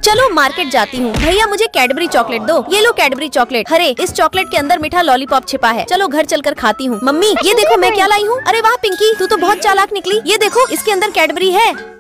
चलो मार्केट जाती हूँ। भैया मुझे कैडबरी चॉकलेट दो। ये लो कैडबरी चॉकलेट। अरे इस चॉकलेट के अंदर मीठा लॉलीपॉप छिपा है। चलो घर चलकर खाती हूँ। मम्मी ये देखो मैं क्या लाई हूँ। अरे वाह पिंकी, तू तो बहुत चालाक निकली। ये देखो इसके अंदर कैडबरी है।